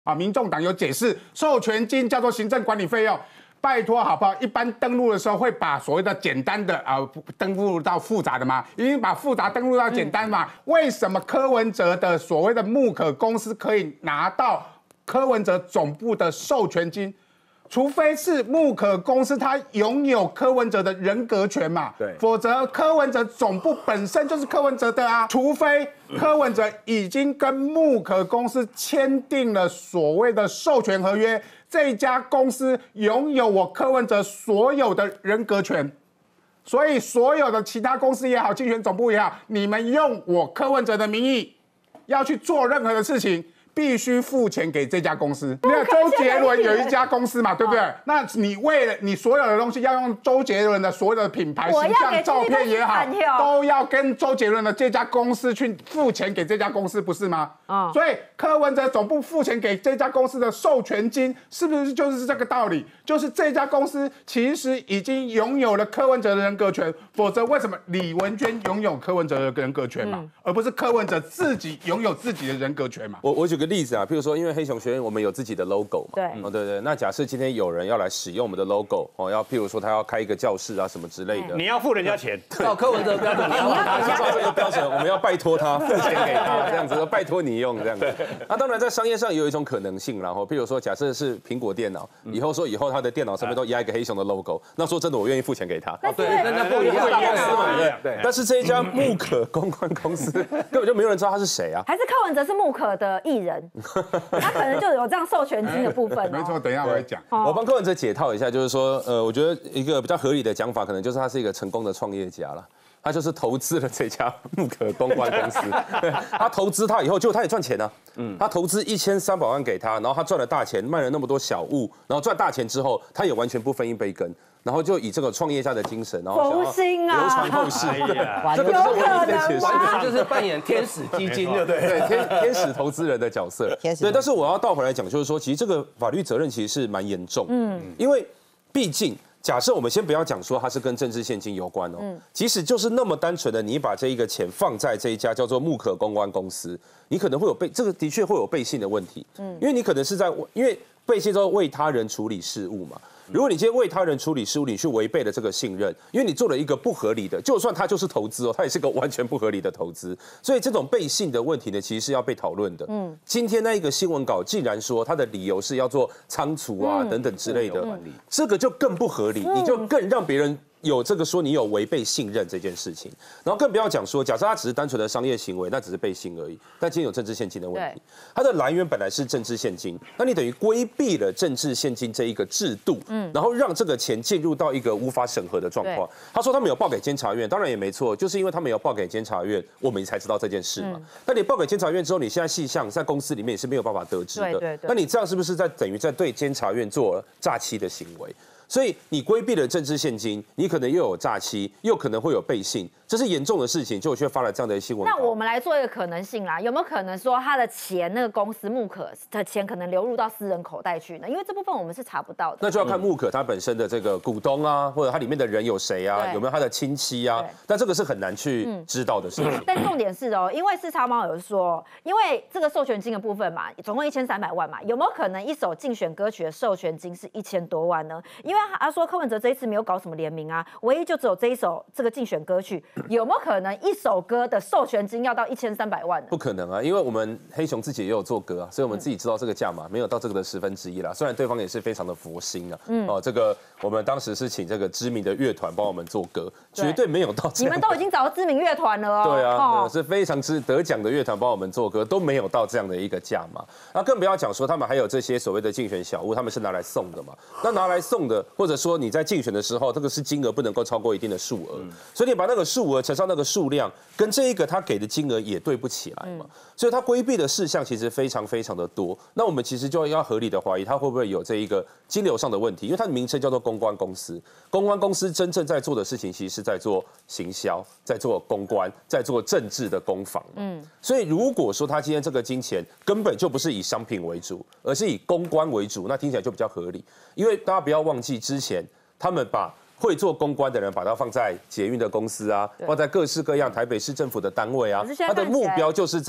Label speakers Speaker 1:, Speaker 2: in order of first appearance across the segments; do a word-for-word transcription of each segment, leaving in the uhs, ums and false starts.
Speaker 1: 啊，民众党有解释，授权金叫做行政管理费用。拜托好不好？一般登录的时候会把所谓的简单的啊、呃、登录到复杂的吗？已经把复杂登录到简单嘛？嗯、为什么柯文哲的所谓的木可公司可以拿到柯文哲总部的授权金？除非是木可公司它拥有柯文哲的人格权嘛，对，否则柯文哲总部本身就是柯文哲的啊。除非柯文哲已经跟木可公司签订了所谓的授权合约，这家公司拥有我柯文哲所有的人格权，所以所有的其他公司也好，竞选总部也好，你们用我柯文哲的名义要去做任何的事情，必须付钱给这家公司。那周杰伦有一家公司嘛，对不对？那你为了你所有的东西要用周杰伦的所有的品牌、形象、照片也好，都要跟周杰伦的这家公司去付钱给这家公司，不是吗？嗯。所以柯文哲总部付钱给这家公司的授权金，是不是就是这个道理？就是这家公司其实已经拥有了柯文哲的人格权，否则为什么李文娟拥有柯文哲的人格权嘛，嗯、而不是柯文哲自己拥有自己的人格权嘛？
Speaker 2: 我我举个例子啊，譬如说，因为黑熊学院我们有自己的 logo 嘛，
Speaker 3: 对，
Speaker 2: 哦对对，那假设今天有人要来使用我们的 logo， 哦，要譬如说他要开一个教室啊什么之类的，
Speaker 4: 你要付人家钱，
Speaker 2: 照柯文哲标准，你要他照这个标准，我们要拜托他付钱给他，这样子，拜托你用这样子。那当然在商业上也有一种可能性，然后譬如说，假设是苹果电脑，以后说以后他的电脑上面都压一个黑熊的 logo， 那说真的，我愿意付钱给他。
Speaker 3: 对，
Speaker 2: 那那不一样，对对。但是这一家木可公关公司根本就没有人知道他是谁啊，
Speaker 3: 还是柯文哲是木可的艺人，他可能就有这样授权金的部分、哦。
Speaker 1: 没错，等一下我会讲。
Speaker 2: 我帮柯文哲解套一下，就是说，呃，我觉得一个比较合理的讲法，可能就是他是一个成功的创业家了。他就是投资了这家木可公关公司，对，他投资他以后，结果他也赚钱啊。嗯，他投资一千三百万给他，然后他赚了大钱，卖了那么多小物，然后赚大钱之后，他也完全不分一杯羹。然后就以这个创业家的精神，然后
Speaker 3: 佛心啊，
Speaker 2: 流传后世，
Speaker 3: 这个就是
Speaker 2: 唯一的解释，
Speaker 5: 完全就是扮演天使基金，对不对？
Speaker 2: 对，天天使投资人的角色。对，但是我要倒回来讲，就是说，其实这个法律责任其实是蛮严重，嗯，因为毕竟。假设我们先不要讲说它是跟政治现金有关哦，嗯、即使就是那么单纯的，你把这一个钱放在这一家叫做木可公关公司，你可能会有背，这个的确会有背信的问题，嗯，因为你可能是在，因为背信之后为他人处理事务嘛。如果你今天为他人处理事务，你去违背了这个信任，因为你做了一个不合理的，就算他就是投资哦，他也是个完全不合理的投资，所以这种背信的问题呢，其实是要被讨论的。嗯，今天那一个新闻稿竟然说他的理由是要做仓储啊、嗯、等等之类的，嗯、这个就更不合理，你就更让别人。有这个说你有违背信任这件事情，然后更不要讲说，假设他只是单纯的商业行为，那只是背信而已。但今天有政治现金的问题，它的来源本来是政治现金，那你等于规避了政治现金这一个制度，嗯，然后让这个钱进入到一个无法审核的状况。他说他们有报给监察院，当然也没错，就是因为他们有报给监察院，我们才知道这件事嘛。嗯、但你报给监察院之后，你现在细项在公司里面也是没有办法得知的。
Speaker 3: 对对对，
Speaker 2: 那你这样是不是在等于在对监察院做诈欺的行为？所以你规避了政治现金，你可能又有诈欺，又可能会有背信，这是严重的事情，结果却发了这样的新闻。
Speaker 3: 那我们来做一个可能性啦，有没有可能说他的钱，那个公司木可的钱可能流入到私人口袋去呢？因为这部分我们是查不到的。
Speaker 2: 那就要看木可他本身的这个股东啊，或者他里面的人有谁啊，有没有他的亲戚啊？但这个是很难去知道的事情。嗯、
Speaker 3: 但重点是哦，因为四叉猫有说，因为这个授权金的部分嘛，总共一千三百万嘛，有没有可能一首竞选歌曲的授权金是一千多万呢？因为他说柯文哲这一次没有搞什么联名啊，唯一就只有这一首这个竞选歌曲，有没有可能一首歌的授权金要到一千三百万呢？
Speaker 2: 不可能啊，因为我们黑熊自己也有做歌啊，所以我们自己知道这个价码没有到这个的十分之一啦。虽然对方也是非常的佛心啊，嗯，哦，这个我们当时是请这个知名的乐团帮我们做歌，绝对没有到这样。
Speaker 3: 你们都已经找到知名乐团了哦。
Speaker 2: 对啊，哦、是非常之得奖的乐团帮我们做歌，都没有到这样的一个价码。那更不要讲说他们还有这些所谓的竞选小物，他们是拿来送的嘛？那拿来送的，或者说你在竞选的时候，这个是金额不能够超过一定的数额，嗯、所以你把那个数额乘上那个数量，跟这一个他给的金额也对不起来嘛，嗯、所以他规避的事项其实非常非常的多。那我们其实就要合理的怀疑他会不会有这一个金流上的问题，因为它的名称叫做公关公司，公关公司真正在做的事情其实是在做行销，在做公关，在做政治的攻防。嗯，所以如果说他今天这个金钱根本就不是以商品为主，而是以公关为主，那听起来就比较合理。因为大家不要忘记之前他们把会做公关的人把它放在捷运的公司啊，放在各式各样台北市政府的单位啊，他的目标就是在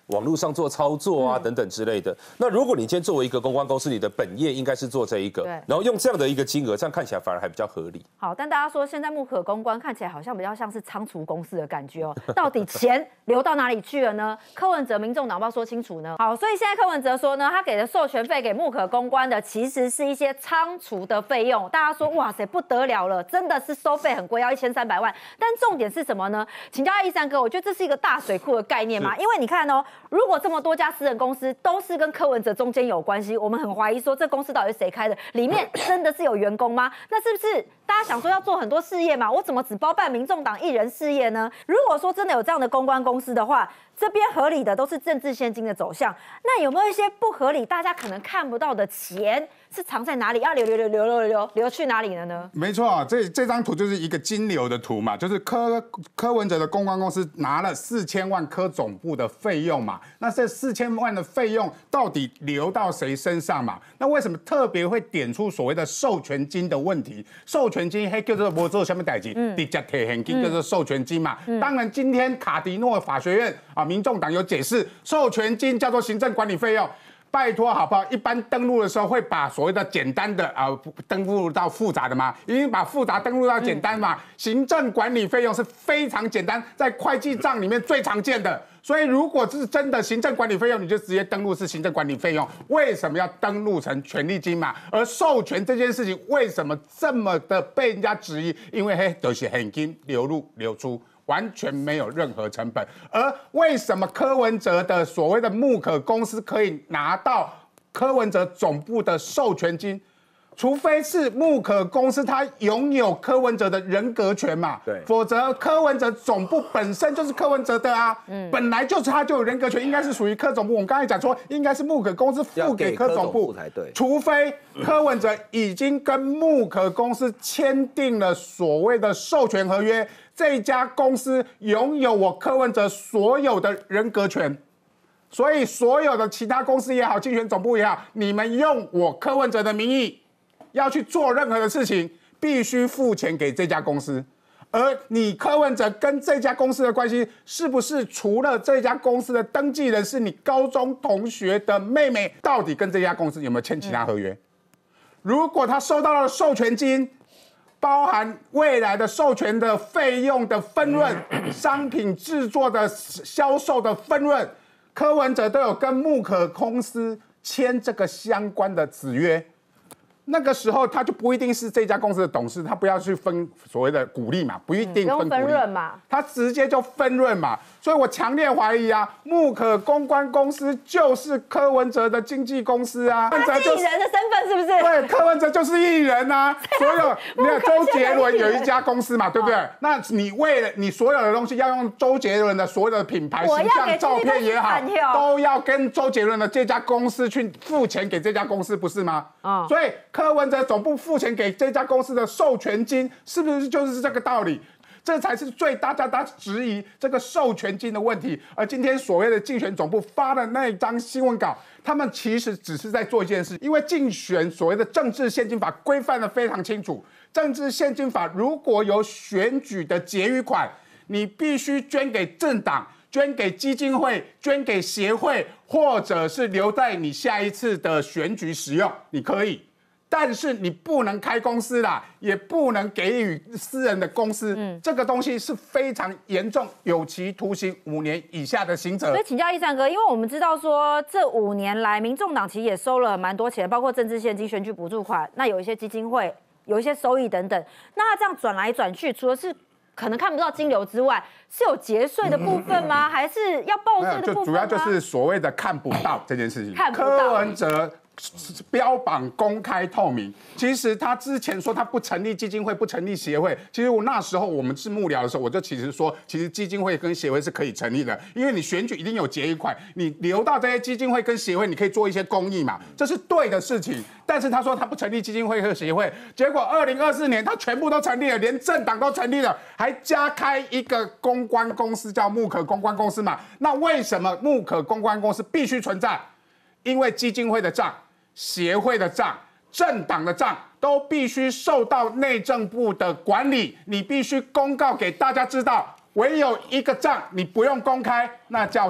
Speaker 2: 网络上做操作啊，等等之类的。那如果你今天作为一个公关公司，你的本业应该是做这一个，然后用这样的一个金额，这样看起来反而还比较合理。
Speaker 3: 好，但大家说现在木可公关看起来好像比较像是仓储公司的感觉哦，到底钱流到哪里去了呢？柯文哲、民众党要不要说清楚呢？好，所以现在柯文哲说呢，他给的授权费给木可公关的其实是一些仓储的费用。大家说哇塞不得了了，真的是收费很贵，要一千三百万。但重点是什么呢？请教一三哥，我觉得这是一个大水库的概念嘛，因为你看哦。如果这么多家私人公司都是跟柯文哲中间有关系，我们很怀疑说这公司到底是谁开的，里面真的是有员工吗？那是不是大家想说要做很多事业嘛？我怎么只包办民众党一人事业呢？如果说真的有这样的公关公司的话，这边合理的都是政治现金的走向，那有没有一些不合理、大家可能看不到的钱是藏在哪里？要流流流流流流流去哪里了呢？
Speaker 1: 没错，这这张图就是一个金流的图嘛，就是柯柯文哲的公关公司拿了四千万柯总部的费用嘛，那这四千万的费用到底流到谁身上嘛？那为什么特别会点出所谓的授权金的问题？授权金还叫做不做什么代金，直接提现金叫做授权金嘛。嗯、当然，今天卡迪诺法学院啊。民众党有解释，授权金叫做行政管理费用。拜托好不好？一般登录的时候会把所谓的简单的啊、呃、登录到复杂的嘛，已经把复杂登录到简单嘛。嗯、行政管理费用是非常简单，在会计账里面最常见的。所以如果是真的行政管理费用，你就直接登录是行政管理费用。为什么要登录成权利金嘛？而授权这件事情为什么这么的被人家质疑？因为嘿，都是现金流入流出。完全没有任何成本，而为什么柯文哲的所谓的木可公司可以拿到柯文哲总部的授权金？除非是木可公司它拥有柯文哲的人格权嘛，对，否则柯文哲总部本身就是柯文哲的啊，嗯，本来就是他就有人格权，应该是属于柯总部。我们刚才讲说，应该是木可公司付给柯总部才对，除非柯文哲已经跟木可公司签订了所谓的授权合约。这家公司拥有我柯文哲所有的人格权，所以所有的其他公司也好，竞选总部也好，你们用我柯文哲的名义要去做任何的事情，必须付钱给这家公司。而你柯文哲跟这家公司的关系，是不是除了这家公司的登记人是你高中同学的妹妹，到底跟这家公司有没有签其他合约？如果他收到了授权金，包含未来的授权的费用的分润、商品制作的销售的分润，柯文哲都有跟木可公司签这个相关的子约。那个时候他就不一定是这家公司的董事，他不要去分所谓的股利嘛，不一定分股利，
Speaker 3: 分润嘛，
Speaker 1: 他直接就分润嘛。所以我强烈怀疑啊，木可公关公司就是柯文哲的经纪公司啊，
Speaker 3: 他是艺人的身份是不是？
Speaker 1: 对，柯文哲就是艺人啊。所有你看周杰伦有一家公司嘛，对不对？哦、那你为了你所有的东西要用周杰伦的所有的品牌形象照片也好，都要跟周杰伦的这家公司去付钱给这家公司，不是吗？哦、所以柯文哲总部付钱给这家公司的授权金，是不是就是这个道理？这才是最大家大家质疑这个授权金的问题。而今天所谓的竞选总部发的那一张新闻稿，他们其实只是在做一件事，因为竞选所谓的政治献金法规范的非常清楚。政治献金法如果有选举的结余款，你必须捐给政党、捐给基金会、捐给协会，或者是留在你下一次的选举使用，你可以。但是你不能开公司啦，也不能给予私人的公司，嗯、这个东西是非常严重，有期徒刑五年以下的刑责。
Speaker 3: 所以请教一三哥，因为我们知道说这五年来，民众党其实也收了蛮多钱，包括政治现金、选举补助款，那有一些基金会有一些收益等等。那他这样转来转去，除了是可能看不到金流之外，是有节税的部分吗？嗯、还是要报税的部分吗？
Speaker 1: 就主要就是所谓的看不到这件事情。
Speaker 3: 看不到。
Speaker 1: 柯文哲标榜公开透明，其实他之前说他不成立基金会、不成立协会。其实我那时候我们是幕僚的时候，我就其实说，其实基金会跟协会是可以成立的，因为你选举一定有结余款，你留到这些基金会跟协会，你可以做一些公益嘛，这是对的事情。但是他说他不成立基金会和协会，结果二零二四年他全部都成立了，连政党都成立了，还加开一个公关公司叫木可公关公司嘛。那为什么木可公关公司必须存在？因为基金会的账、协会的账、政党的账都必须受到内政部的管理，你必须公告给大家知道。唯有一个账你不用公开，那叫做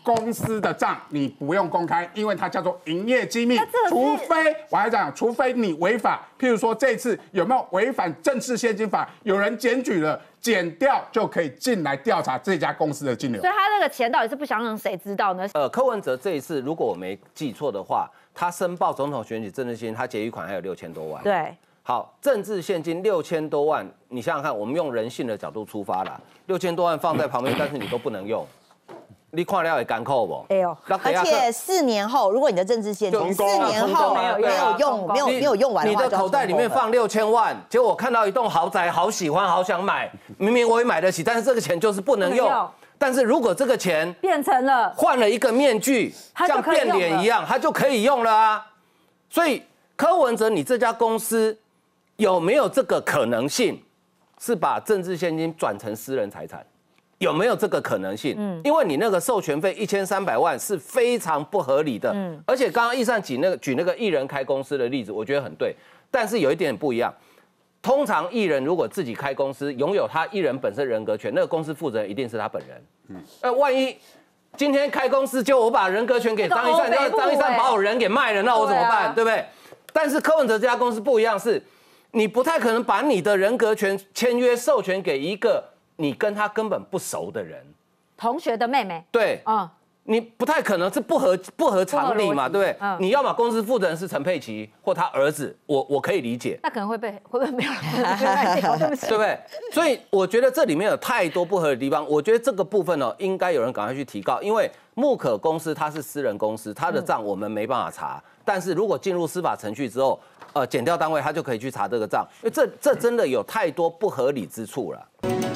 Speaker 1: 公司的账你不用公开，因为它叫做营业机密。除非我还讲，除非你违法，譬如说这次有没有违反政治现金法，有人检举了，检调就可以进来调查这家公司的金流。
Speaker 3: 所以他那个钱到底是不想让谁知道呢？
Speaker 5: 呃，柯文哲这一次，如果我没记错的话，他申报总统选举政治现金，他结余款还有六千多万。
Speaker 3: 对。
Speaker 5: 好，政治现金六千多万，你想想看，我们用人性的角度出发啦，六千多万放在旁边，但是你都不能用，你看了也干扣不？
Speaker 3: 哎呦，
Speaker 4: 而且四年后，如果你的政治现金四年后没有用，没有没有用完的话，
Speaker 5: 你的口袋里面放六千万，结果我看到一栋豪宅，好喜欢，好想买，明明我也买得起，但是这个钱就是不能用。但是如果这个钱
Speaker 3: 变成了
Speaker 5: 换了一个面具，像变脸一样，它就可以用了啊。所以柯文哲，你这家公司有没有这个可能性，是把政治现金转成私人财产？有没有这个可能性？嗯，因为你那个授权费一千三百万是非常不合理的。嗯，而且刚刚易善举那个举那个艺人开公司的例子，我觉得很对，但是有一点不一样。通常艺人如果自己开公司，拥有他艺人本身人格权，那个公司负责人一定是他本人。嗯，呃，万一今天开公司就我把人格权给张一善，那张一善把我人给卖了，那我怎么办？对不对？但是柯文哲这家公司不一样，是你不太可能把你的人格权签约授权给一个你跟他根本不熟的人，
Speaker 3: 同学的妹妹。
Speaker 5: 对，嗯。你不太可能，是不合不合常理嘛，对不对？嗯、你要么公司负责人是陈佩琪或他儿子，我我可以理解。
Speaker 3: 那可能会被会不会没有人对不起，
Speaker 5: 对不对？所以我觉得这里面有太多不合理的地方，我觉得这个部分呢，应该有人赶快去提告，因为木可公司它是私人公司，它的账我们没办法查，嗯、但是如果进入司法程序之后，呃，检调单位他就可以去查这个账，因为这这真的有太多不合理之处了。